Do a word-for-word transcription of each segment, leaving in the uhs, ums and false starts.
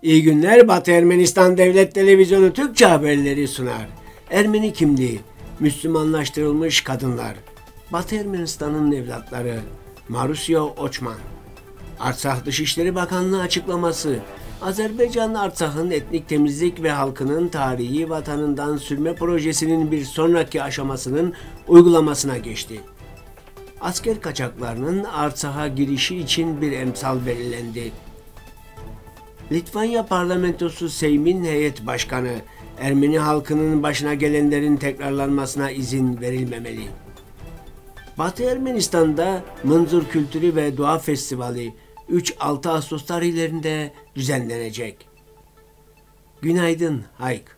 İyi günler. Batı Ermenistan Devlet Televizyonu Türkçe haberleri sunar. Ermeni kimliği, Müslümanlaştırılmış kadınlar, Batı Ermenistan'ın evlatları, Marusya Oçman. Artsakh Dışişleri Bakanlığı açıklaması, Azerbaycan Artsakh'ın etnik temizlik ve halkının tarihi vatanından sürme projesinin bir sonraki aşamasının uygulamasına geçti. Asker kaçaklarının Artsakh'a girişi için bir emsal belirlendi. Litvanya Parlamentosu Seymin Heyet Başkanı, Ermeni halkının başına gelenlerin tekrarlanmasına izin verilmemeli. Batı Ermenistan'da Mınzur Kültürü ve Doğa Festivali üç altı Ağustos tarihlerinde düzenlenecek. Günaydın Hayk.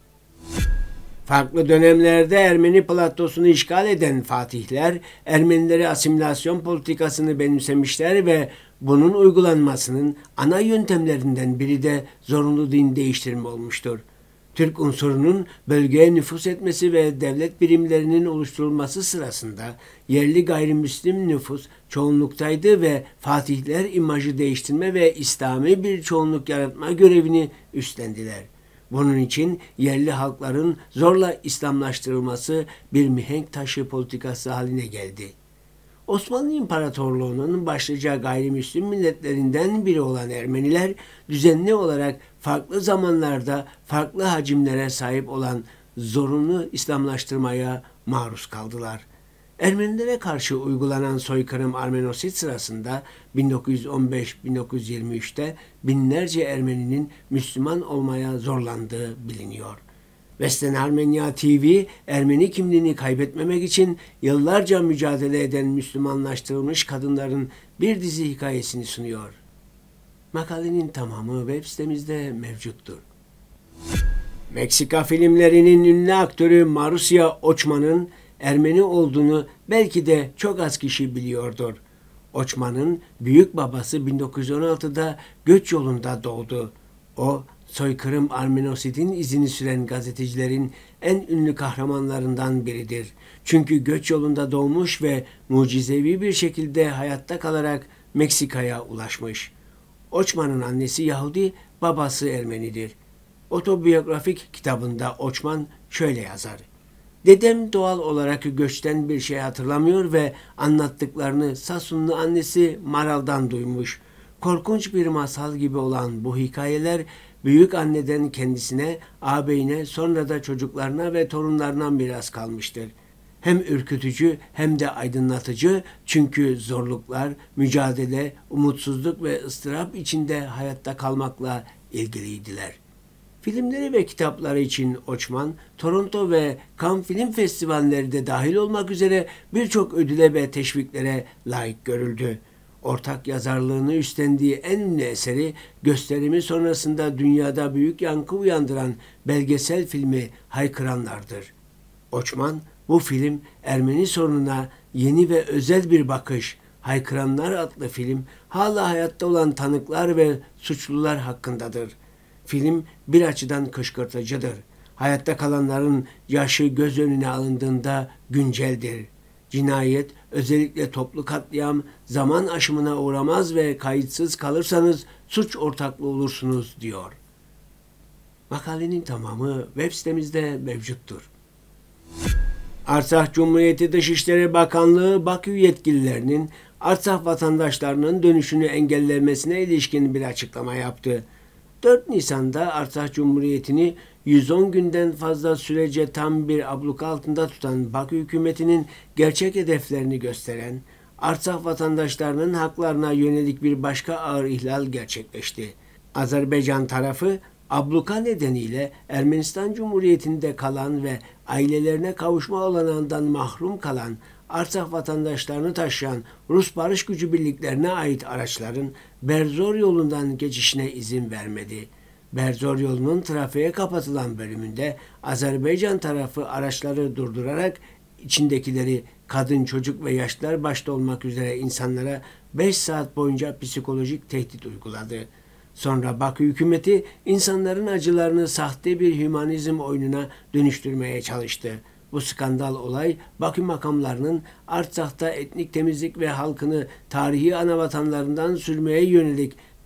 Farklı dönemlerde Ermeni platosunu işgal eden fatihler, Ermenileri asimilasyon politikasını benimsemişler ve bunun uygulanmasının ana yöntemlerinden biri de zorunlu din değiştirme olmuştur. Türk unsurunun bölgeye nüfuz etmesi ve devlet birimlerinin oluşturulması sırasında yerli gayrimüslim nüfus çoğunluktaydı ve fatihler imajı değiştirme ve İslami bir çoğunluk yaratma görevini üstlendiler. Bunun için yerli halkların zorla İslamlaştırılması bir mihenk taşı politikası haline geldi. Osmanlı İmparatorluğu'nun başlıca gayrimüslim milletlerinden biri olan Ermeniler düzenli olarak farklı zamanlarda farklı hacimlere sahip olan zorunlu İslamlaştırmaya maruz kaldılar. Ermenilere karşı uygulanan soykırım Armenosit sırasında bin dokuz yüz on beş bin dokuz yüz yirmi üçte binlerce Ermeninin Müslüman olmaya zorlandığı biliniyor. Western Armenia T V, Ermeni kimliğini kaybetmemek için yıllarca mücadele eden Müslümanlaştırılmış kadınların bir dizi hikayesini sunuyor. Makalenin tamamı web sitemizde mevcuttur. Meksika filmlerinin ünlü aktörü Marusya Oçman'ın Ermeni olduğunu belki de çok az kişi biliyordur. Oçman'ın büyük babası bin dokuz yüz on altıda göç yolunda doğdu. O, soykırım Armenosid'in izini süren gazetecilerin en ünlü kahramanlarından biridir. Çünkü göç yolunda doğmuş ve mucizevi bir şekilde hayatta kalarak Meksika'ya ulaşmış. Oçman'ın annesi Yahudi, babası Ermenidir. Otobiyografik kitabında Oçman şöyle yazar. Dedem doğal olarak göçten bir şey hatırlamıyor ve anlattıklarını Sasunlu annesi Maral'dan duymuş. Korkunç bir masal gibi olan bu hikayeler büyük anneden kendisine, ağabeyine, sonra da çocuklarına ve torunlarına miras kalmıştır. Hem ürkütücü hem de aydınlatıcı çünkü zorluklar, mücadele, umutsuzluk ve ıstırap içinde hayatta kalmakla ilgiliydiler. Filmleri ve kitapları için Oçman, Toronto ve Cannes Film Festivalleri de dahil olmak üzere birçok ödüle ve teşviklere layık görüldü. Ortak yazarlığını üstlendiği en ünlü eseri, gösterimi sonrasında dünyada büyük yankı uyandıran belgesel filmi Haykıranlar'dır. Oçman, bu film Ermeni sorununa yeni ve özel bir bakış, Haykıranlar adlı film, hala hayatta olan tanıklar ve suçlular hakkındadır. Film bir açıdan kışkırtıcıdır. Hayatta kalanların yaşı göz önüne alındığında günceldir. Cinayet, özellikle toplu katliam, zaman aşımına uğramaz ve kayıtsız kalırsanız suç ortaklığı olursunuz diyor. Makalenin tamamı web sitemizde mevcuttur. Artsakh Cumhuriyeti Dışişleri Bakanlığı, Bakü yetkililerinin Artsakh vatandaşlarının dönüşünü engellemesine ilişkin bir açıklama yaptı. dört Nisan'da Artsakh Cumhuriyeti'ni yüz on günden fazla sürece tam bir abluka altında tutan Bakü hükümetinin gerçek hedeflerini gösteren Artsakh vatandaşlarının haklarına yönelik bir başka ağır ihlal gerçekleşti. Azerbaycan tarafı abluka nedeniyle Ermenistan Cumhuriyeti'nde kalan ve ailelerine kavuşma olanağından mahrum kalan Artsakh vatandaşlarını taşıyan Rus Barış Gücü birliklerine ait araçların Berzor yolundan geçişine izin vermedi. Berzor yolunun trafiğe kapatılan bölümünde Azerbaycan tarafı araçları durdurarak içindekileri kadın, çocuk ve yaşlılar başta olmak üzere insanlara beş saat boyunca psikolojik tehdit uyguladı. Sonra Bakü hükümeti insanların acılarını sahte bir hümanizm oyununa dönüştürmeye çalıştı. Bu skandal olay Bakü makamlarının Artsakh'ta etnik temizlik ve halkını tarihi anavatanlarından sürmeye yönelik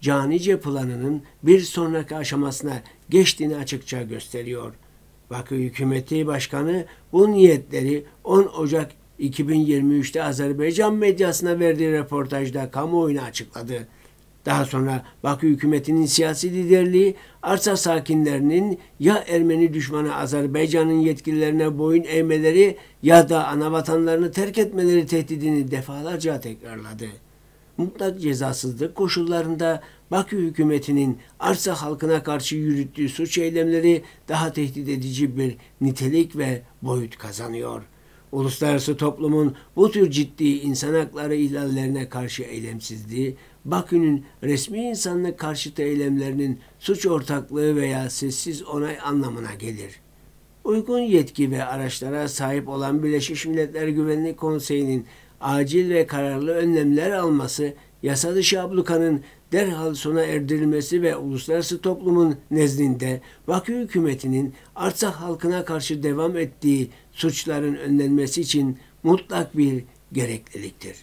canice planının bir sonraki aşamasına geçtiğini açıkça gösteriyor. Bakü Hükümeti Başkanı bu niyetleri on Ocak iki bin yirmi üç'te Azerbaycan medyasına verdiği röportajda kamuoyuna açıkladı. Daha sonra Bakü hükümetinin siyasi liderliği arsa sakinlerinin ya Ermeni düşmanı Azerbaycan'ın yetkililerine boyun eğmeleri ya da anavatanlarını terk etmeleri tehdidini defalarca tekrarladı. Mutlak cezasızlık koşullarında Bakü hükümetinin arsa halkına karşı yürüttüğü suç eylemleri daha tehdit edici bir nitelik ve boyut kazanıyor. Uluslararası toplumun bu tür ciddi insan hakları ihlallerine karşı eylemsizliği, Bakü'nün resmi insanlık karşıtı eylemlerinin suç ortaklığı veya sessiz onay anlamına gelir. Uygun yetki ve araçlara sahip olan Birleşmiş Milletler Güvenlik Konseyi'nin acil ve kararlı önlemler alması, yasa dışı ablukanın derhal sona erdirilmesi ve uluslararası toplumun nezdinde Bakü hükümetinin arsa halkına karşı devam ettiği suçların önlenmesi için mutlak bir gerekliliktir.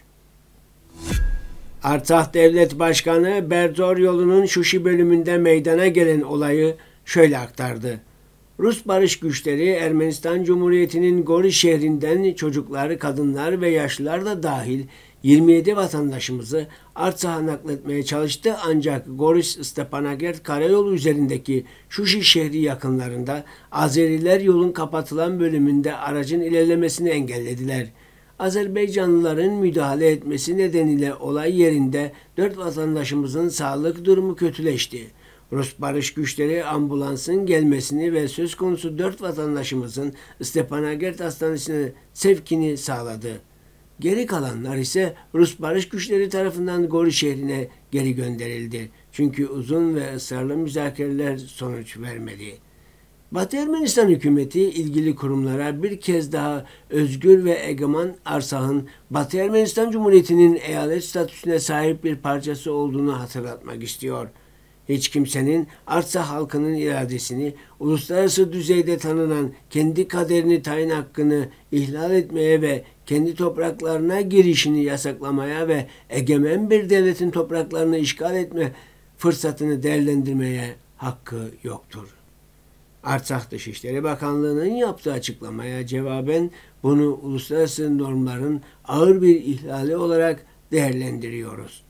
Artsakh Devlet Başkanı Berdor yolunun Şuşi bölümünde meydana gelen olayı şöyle aktardı. Rus barış güçleri Ermenistan Cumhuriyeti'nin Gori şehrinden çocuklar, kadınlar ve yaşlılar da dahil yirmi yedi vatandaşımızı Artsakh'a nakletmeye çalıştı ancak Goris-Stepanakert karayolu üzerindeki Şuşi şehri yakınlarında Azeriler yolun kapatılan bölümünde aracın ilerlemesini engellediler. Azerbaycanlıların müdahale etmesi nedeniyle olay yerinde dört vatandaşımızın sağlık durumu kötüleşti. Rus barış güçleri ambulansın gelmesini ve söz konusu dört vatandaşımızın Stepanakert Hastanesi'ne sevkini sağladı. Geri kalanlar ise Rus barış güçleri tarafından Gori şehrine geri gönderildi. Çünkü uzun ve ısrarlı müzakereler sonuç vermedi. Batı Ermenistan hükümeti ilgili kurumlara bir kez daha özgür ve egemen Arsakh'ın Batı Ermenistan Cumhuriyeti'nin eyalet statüsüne sahip bir parçası olduğunu hatırlatmak istiyor. Hiç kimsenin Artsakh halkının iradesini, uluslararası düzeyde tanınan kendi kaderini tayin hakkını ihlal etmeye ve kendi topraklarına girişini yasaklamaya ve egemen bir devletin topraklarını işgal etme fırsatını değerlendirmeye hakkı yoktur. Artsakh Dışişleri Bakanlığı'nın yaptığı açıklamaya cevaben bunu uluslararası normların ağır bir ihlali olarak değerlendiriyoruz.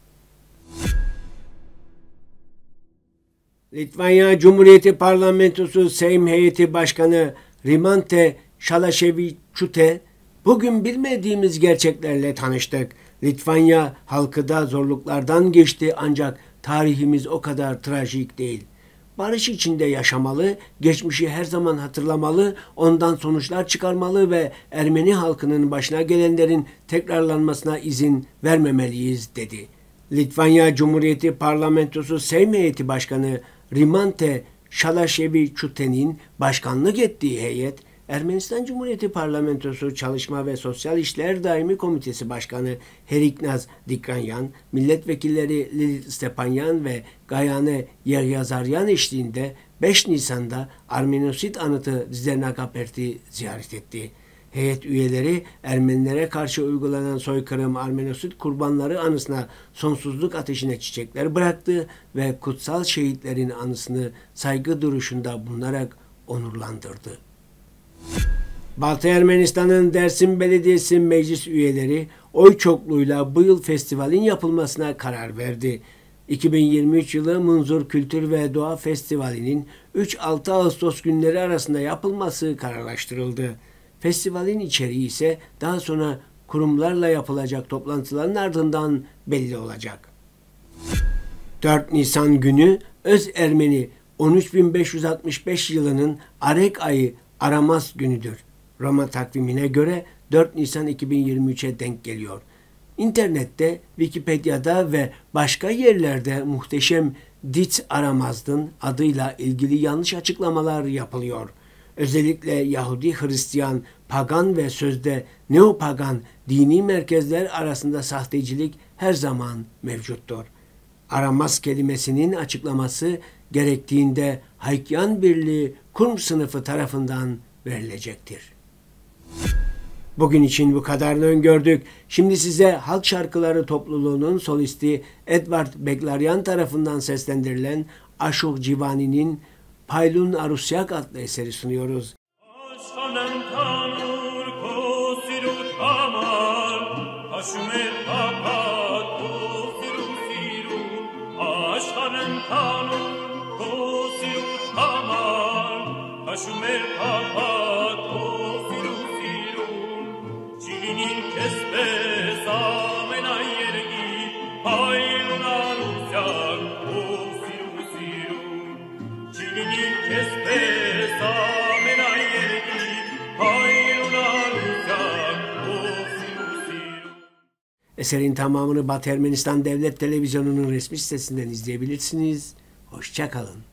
Litvanya Cumhuriyeti Parlamentosu Sejm Heyeti Başkanı Rimante Šalaševičiūtė, bugün bilmediğimiz gerçeklerle tanıştık. Litvanya halkı da zorluklardan geçti ancak tarihimiz o kadar trajik değil. Barış içinde yaşamalı, geçmişi her zaman hatırlamalı, ondan sonuçlar çıkarmalı ve Ermeni halkının başına gelenlerin tekrarlanmasına izin vermemeliyiz dedi. Litvanya Cumhuriyeti Parlamentosu Sejm Heyeti Başkanı Rimante Šalaševičiūtė'nin başkanlık ettiği heyet, Ermenistan Cumhuriyeti Parlamentosu Çalışma ve Sosyal İşler Daimi Komitesi Başkanı Heriknaz Dikranyan, milletvekilleri Lilit Stepanyan ve Gayane Yeryazaryan eşliğinde beş Nisan'da Armenosit anıtı Dzernakapert'i ziyaret etti. Heyet üyeleri Ermenilere karşı uygulanan soykırım Armenosit kurbanları anısına sonsuzluk ateşine çiçekler bıraktı ve kutsal şehitlerin anısını saygı duruşunda bulunarak onurlandırdı. Batı Ermenistan'ın Dersim Belediyesi meclis üyeleri oy çokluğuyla bu yıl festivalin yapılmasına karar verdi. iki bin yirmi üç yılı Munzur Kültür ve Doğa Festivali'nin üç altı Ağustos günleri arasında yapılması kararlaştırıldı. Festivalin içeriği ise daha sonra kurumlarla yapılacak toplantıların ardından belli olacak. dört Nisan günü Öz Ermeni on üç bin beş yüz altmış beş yılının Arek ayı Aramas günüdür. Roma takvimine göre dört Nisan iki bin yirmi üç'e denk geliyor. İnternette, Wikipedia'da ve başka yerlerde muhteşem Dit Aramazdın adıyla ilgili yanlış açıklamalar yapılıyor. Özellikle Yahudi, Hristiyan, pagan ve sözde neopagan dini merkezler arasında sahtecilik her zaman mevcuttur. Aramaz kelimesinin açıklaması gerektiğinde Haykyan Birliği Kurm sınıfı tarafından verilecektir. Bugün için bu kadarını öngördük. Şimdi size halk şarkıları topluluğunun solisti Edvard Beglarian tarafından seslendirilen Aşuq Civani'nin Paylun Arusyak adlı eseri sunuyoruz. Eserin tamamını Batı Ermenistan Devlet Televizyonu'nun resmi sitesinden izleyebilirsiniz. Hoşça kalın.